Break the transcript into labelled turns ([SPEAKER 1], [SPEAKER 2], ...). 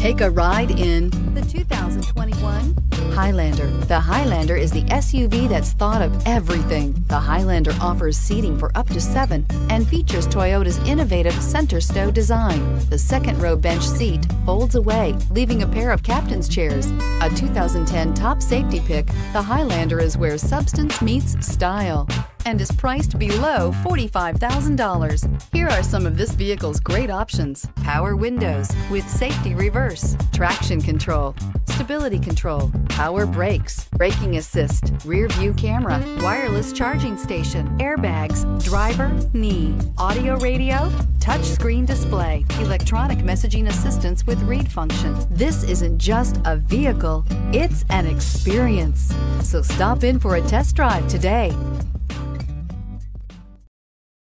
[SPEAKER 1] Take a ride in the 2021 Highlander. The Highlander is the SUV that's thought of everything. The Highlander offers seating for up to 7 and features Toyota's innovative center stow design. The second row bench seat folds away, leaving a pair of captain's chairs. A 2010 top safety pick, the Highlander is where substance meets style and is priced below $45,000. Here are some of this vehicle's great options: power windows with safety reverse, traction control, stability control, power brakes, braking assist, rear view camera, wireless charging station, airbags, driver, knee, audio radio, touchscreen display, electronic messaging assistance with read function. This isn't just a vehicle, it's an experience. So stop in for a test drive today.